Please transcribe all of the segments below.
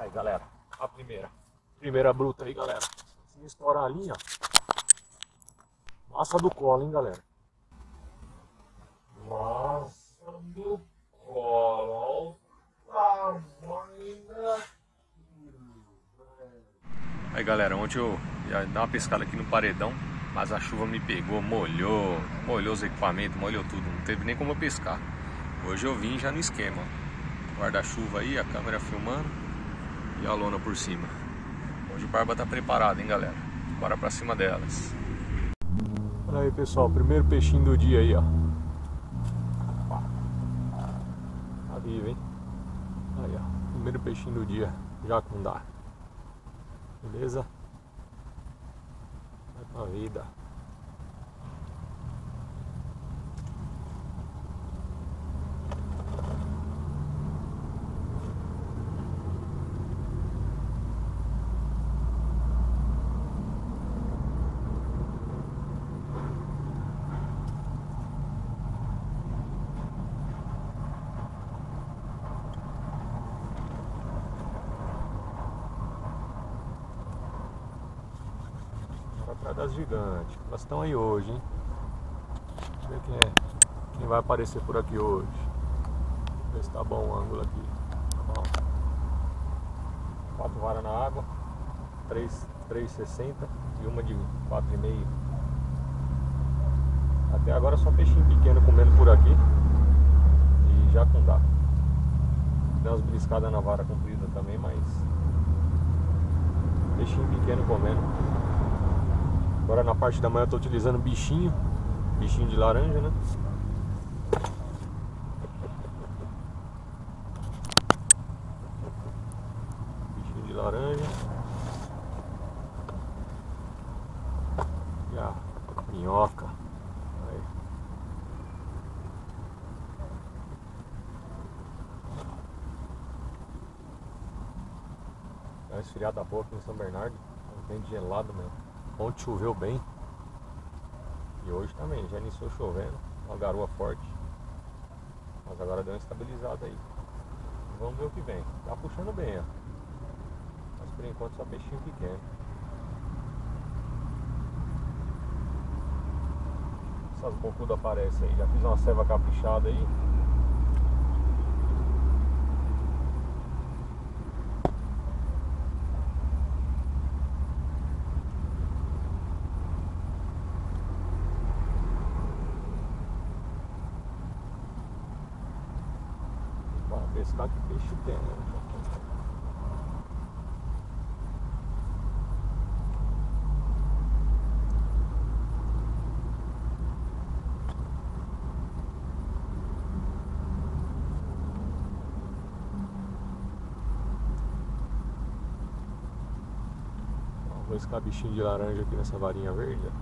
Aí, galera, a primeira bruta aí, galera. Se estourar a linha, massa do colo, hein, galera. Massa do colo, olha o tamanho. Aí, galera, ontem eu ia dar uma pescada aqui no paredão, mas a chuva me pegou, molhou os equipamentos, molhou tudo, não teve nem como eu pescar. Hoje eu vim já no esquema, guarda-chuva aí, a câmera filmando e a lona por cima. Hoje o Barba tá preparado, hein, galera? Bora pra cima delas. Olha aí, pessoal, primeiro peixinho do dia aí, ó. Tá vivo, hein? Aí, ó, primeiro peixinho do dia, jacundá. Beleza? Vai pra vida. Atrás das gigantes, elas estão aí hoje, hein? Vamos ver quem vai aparecer por aqui hoje. Vamos ver se tá bom o ângulo aqui. Tá bom. 4 varas na água, 3,60 e uma de 4,5. Até agora só peixinho pequeno comendo por aqui e jacundá. Deu umas beliscadas na vara comprida também, mas peixinho pequeno comendo. Agora na parte da manhã eu tô utilizando bichinho de laranja, né? Bichinho de laranja. E a minhoca. Aí. Dá uma esfriada a boca em São Bernardo. Bem gelado mesmo. Ontem choveu bem. E hoje também, já iniciou chovendo. Uma garoa forte. Mas agora deu uma estabilizada aí. Vamos ver o que vem. Tá puxando bem, ó. Mas por enquanto só peixinho pequeno. Essas bocudas aparecem aí. Já fiz uma ceva caprichada aí. Pescar que peixe tem, né? Vou pescar bichinho de laranja aqui nessa varinha verde. Deixa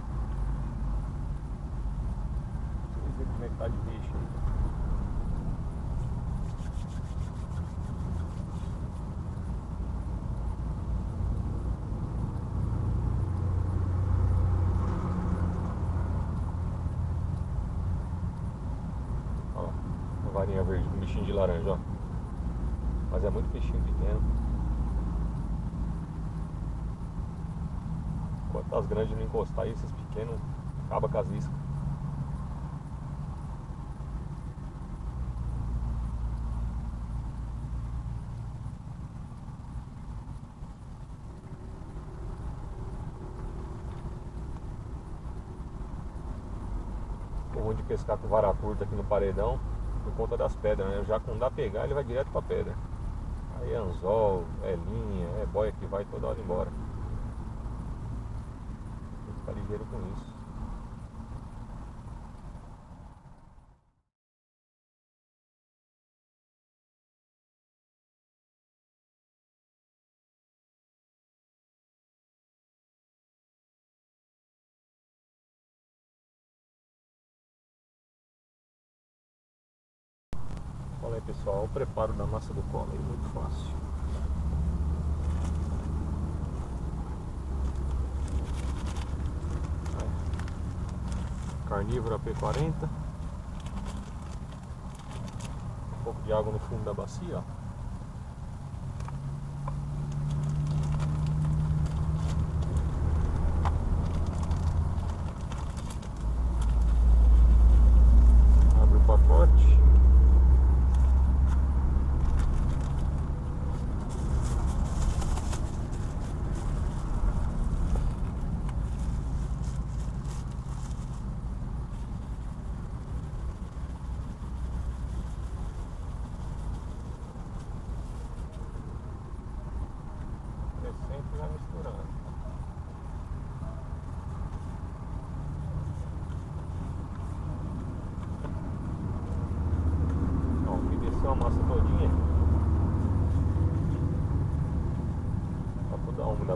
eu ver como é que tá de bicho aí. Varinha verde com bichinho de laranja, ó. Mas é muito peixinho pequeno. Enquanto as grandes não encostar aí, esses pequenos acaba com as iscas. O ruim de pescar com vara curta aqui no paredão por conta das pedras, né? Já quando dá pegar, ele vai direto pra pedra. Aí é anzol, é linha, é boia que vai toda hora embora. Tem que ficar ligeiro com isso. Olha aí, pessoal, o preparo da massa do colo aí, muito fácil. Aí. Carnívora P40. Um pouco de água no fundo da bacia, ó.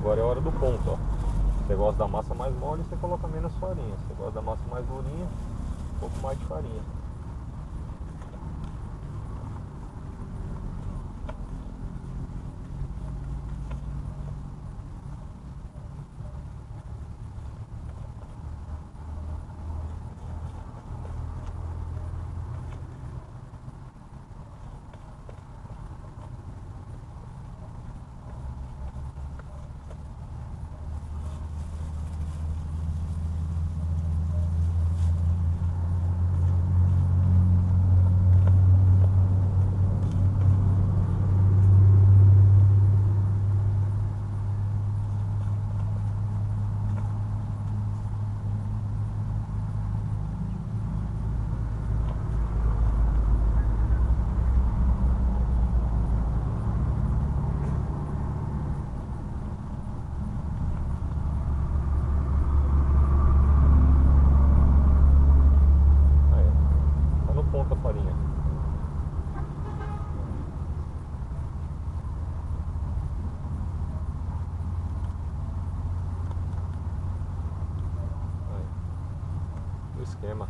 Agora é a hora do ponto, ó. Você gosta da massa mais mole, você coloca menos farinha. Você gosta da massa mais durinha, um pouco mais de farinha. Esquema.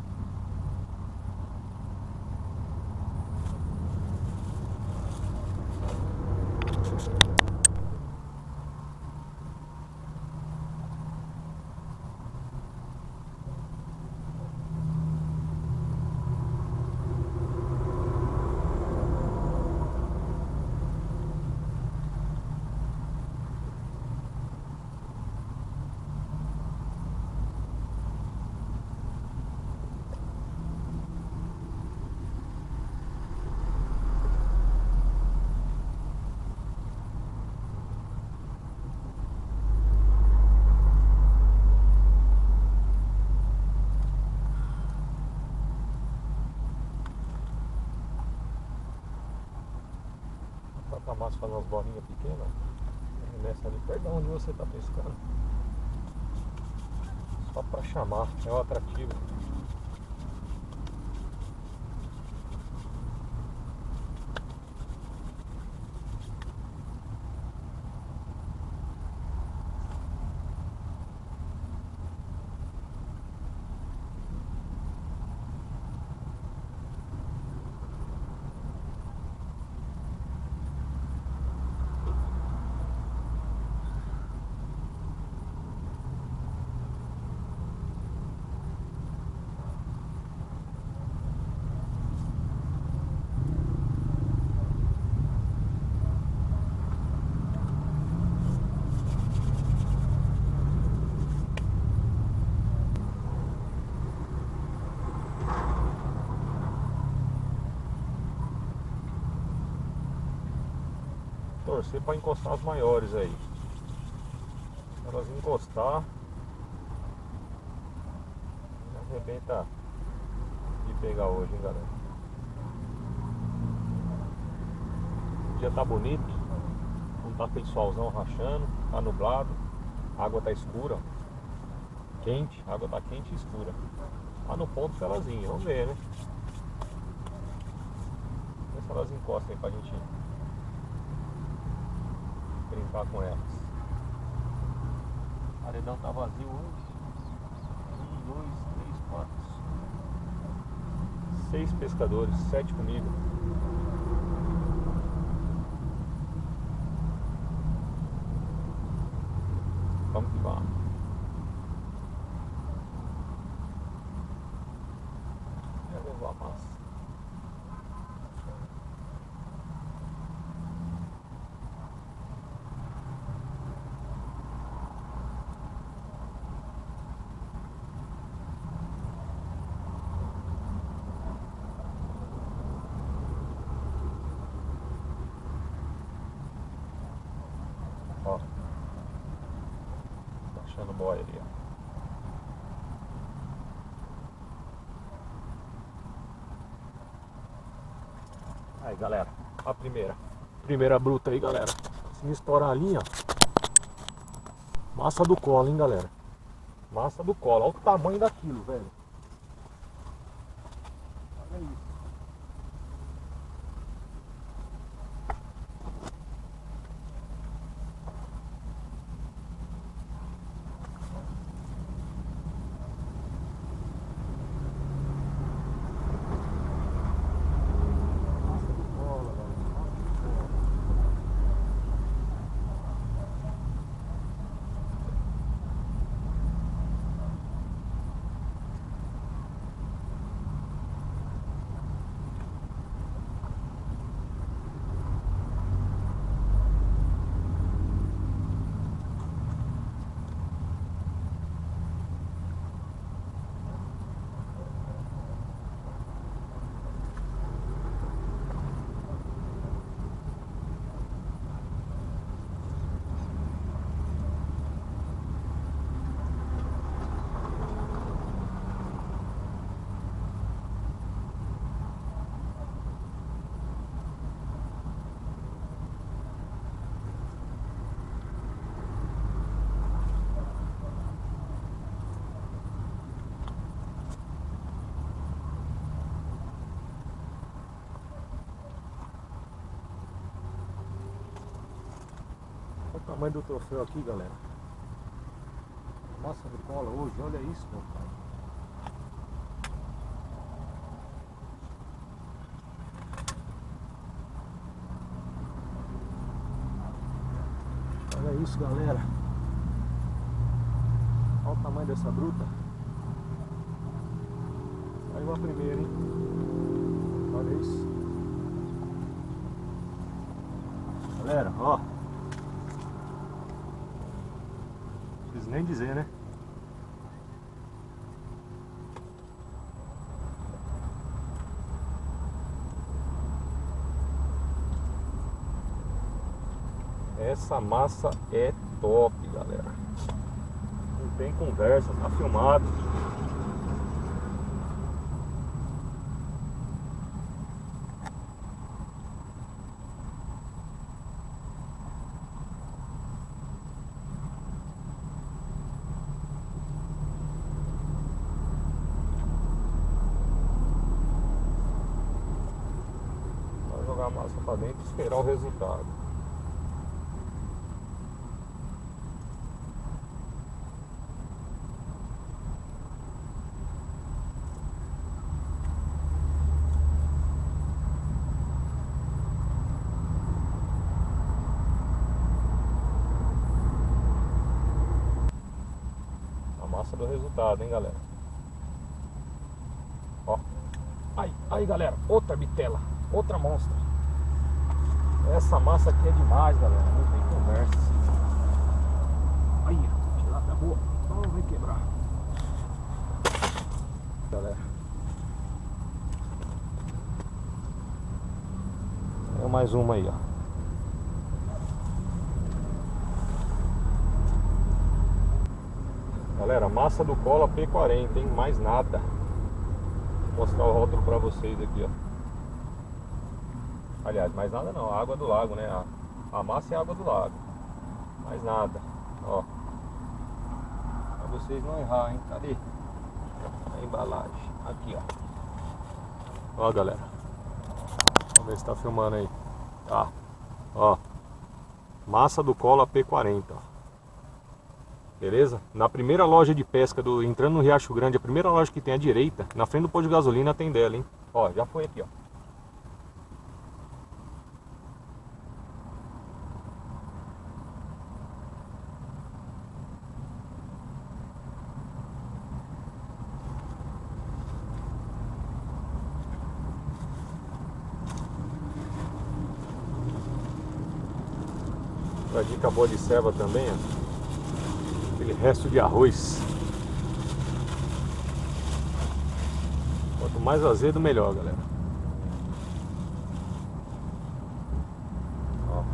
A massa faz umas bolinhas pequenas, nessa ali perto de onde você está pescando, só para chamar, é o atrativo. Torcer para encostar as maiores aí. Se elas encostar, arrebenta de pegar hoje, hein, galera. O dia tá bonito, não tá aquele solzão rachando, tá nublado, a água tá escura, quente, a água tá quente e escura. Tá no ponto Celazinho, vamos ver, né? Vamos ver se elas encostam aí pra gente brincar com elas. O paredão tá vazio hoje. 1, 2, 3, 4, 6 pescadores, 7 comigo. Vamos que vamos. Eu levar a massa. Ó, tá achando boia ali, ó. Aí, galera, a primeira bruta aí, galera. Se me estourar a linha, massa do colo, hein, galera. Massa do colo, olha o tamanho daquilo, velho. Olha isso. Olha o tamanho do troféu aqui, galera. Massa de cola hoje, olha isso, meu pai. Olha isso, galera. Olha o tamanho dessa bruta. Aí uma primeira, hein? Olha isso. Galera, ó. Não preciso nem dizer, né? Essa massa é top, galera. Não tem conversa, tá filmado. Vai jogar a massa pra dentro e esperar o resultado. Massa do resultado, hein, galera. Ó. Aí, galera, outra bitela, outra monstra. Essa massa aqui é demais, galera, não tem conversa. Aí, tilapia boa. Não vai quebrar. Galera. É mais uma aí, ó. Galera, massa do cola P40, hein? Mais nada. Vou mostrar o rótulo pra vocês aqui, ó. Aliás, mais nada não, a água do lago, né? A massa é a água do lago. Mais nada, ó. Pra vocês não errar, hein? Cadê a embalagem? Aqui, ó. Ó, galera. Vamos ver se tá filmando aí. Tá. Ó. Massa do cola P40, ó. Beleza? Na primeira loja de pesca, entrando no Riacho Grande, a primeira loja que tem à direita, na frente do posto de gasolina, tem dela, hein? Ó, já foi aqui, ó. Pra dica boa de serva também, ó. Aquele resto de arroz. Quanto mais azedo, melhor, galera. Ó.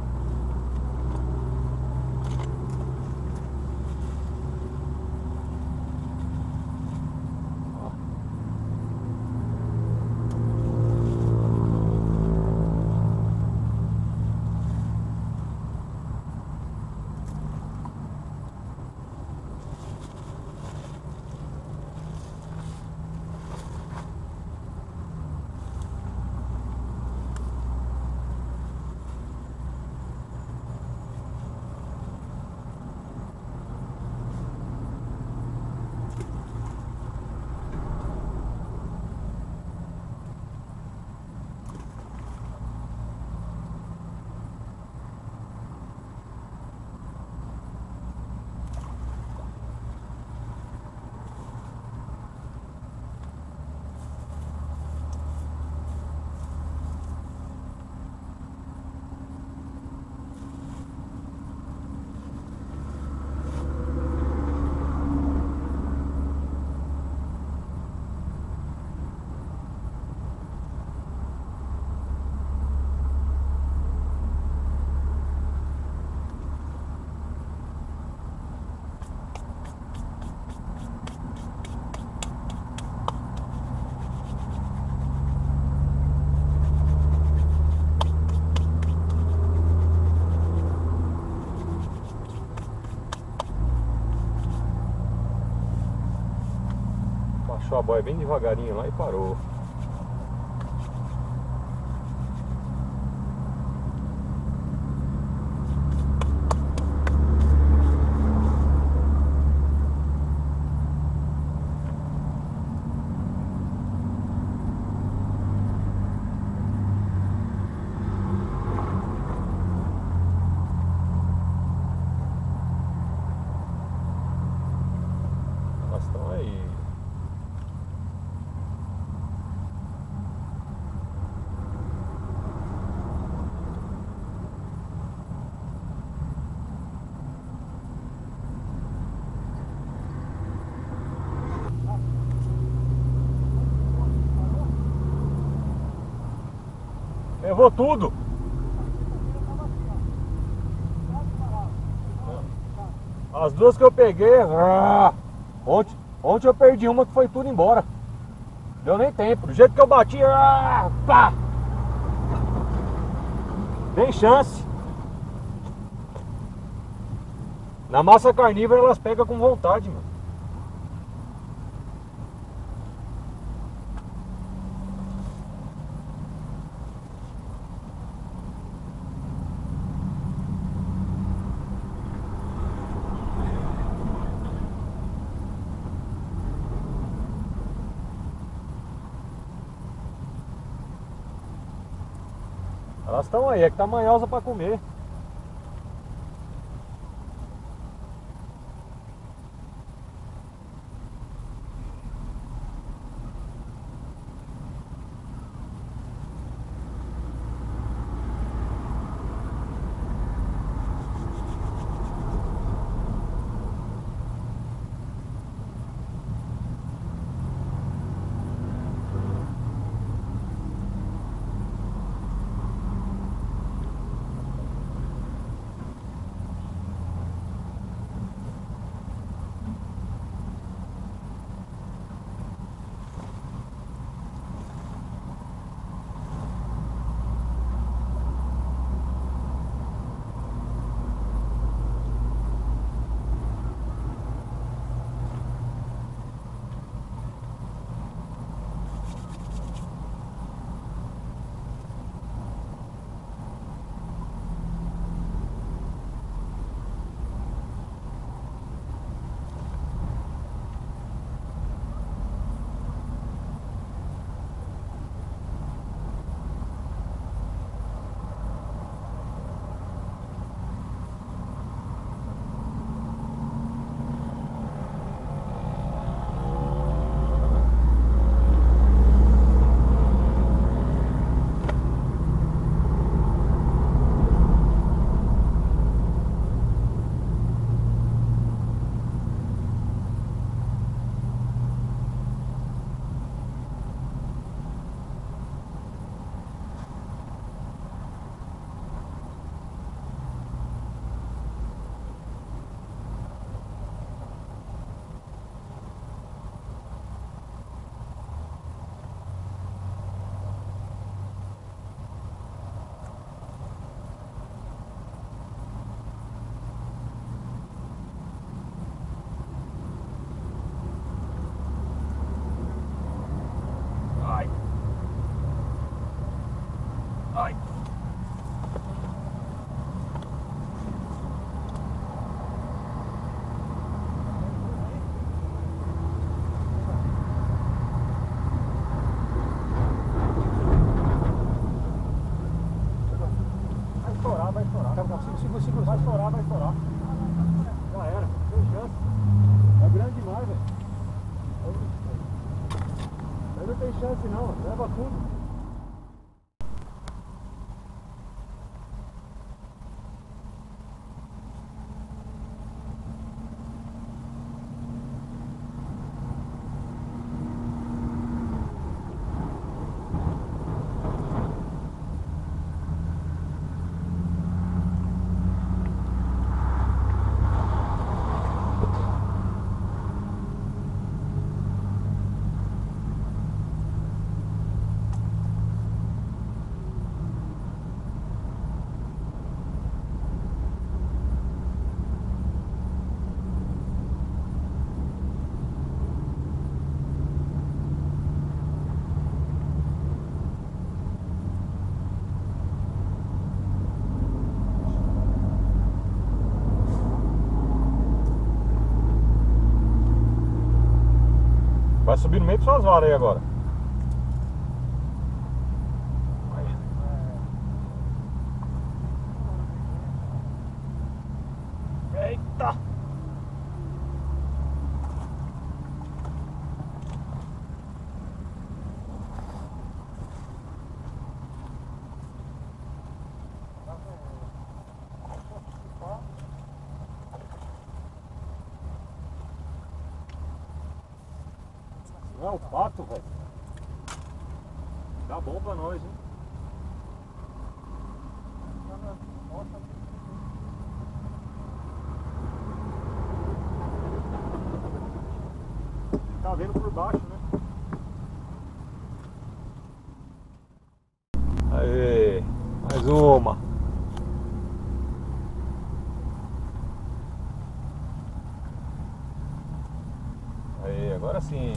Ó. Baixou a boia bem devagarinho lá e parou. Levou tudo. As duas que eu peguei, ontem eu perdi uma que foi tudo embora. Deu nem tempo. Do jeito que eu bati, pá! Tem chance. Na massa carnívora elas pegam com vontade, mano. Elas estão aí, é que tá manhosa pra comer. Segura, vai estourar, vai estourar. Já era, tem chance. É grande demais, velho. Mas não tem chance não, leva tudo. Vai subir no meio de suas varas aí agora. Eita! Não é o pato, velho. Tá bom pra nós, hein? tá vendo por baixo, né? Aê, mais uma. Aí, agora sim.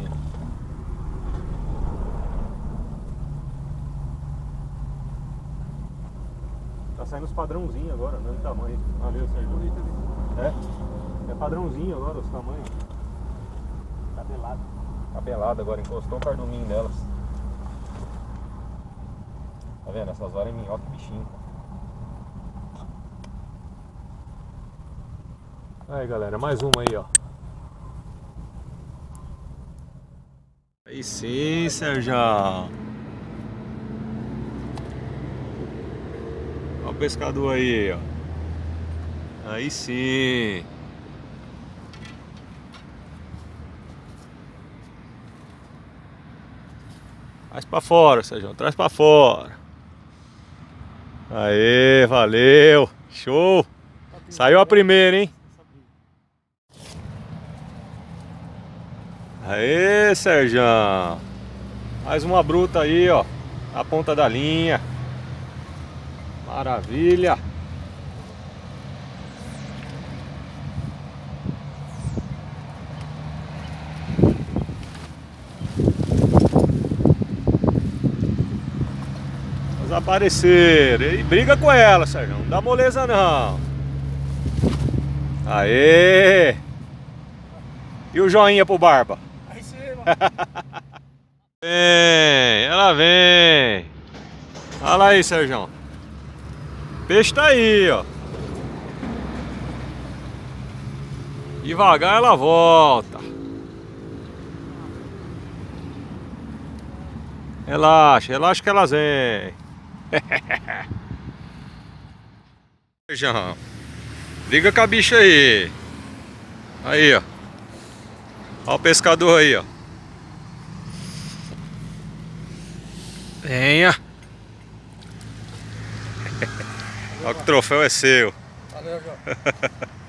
Tá saindo os padrãozinhos agora, mesmo tamanho. Valeu, Sérgio. É padrãozinho agora os tamanhos. Tabelado. Tabelado agora, encostou o carduminho delas. Tá vendo? Essas horas é minhoca e bichinho. Aí galera, mais uma aí, ó. Aí sim, Sérgio. Olha o pescador aí, ó. Aí sim. Traz pra fora, Sérgio. Traz pra fora. Aê, valeu. Show. Saiu a primeira, hein? Aê, Sérgio. Mais uma bruta aí, ó. Na ponta da linha. Maravilha. Vamos aparecer. E briga com ela, Sérgio. Não dá moleza não. Aê. E o joinha pro Barba? Aí sim, mano. Vem, ela vem. Olha lá aí, Sérgio. O peixe tá aí, ó. Devagar ela volta. Relaxa, relaxa que elas vêm. Sérgio, liga com a bicha aí. Aí, ó. Olha o pescador aí, ó. Venha. Olha que o troféu é seu. Valeu, João.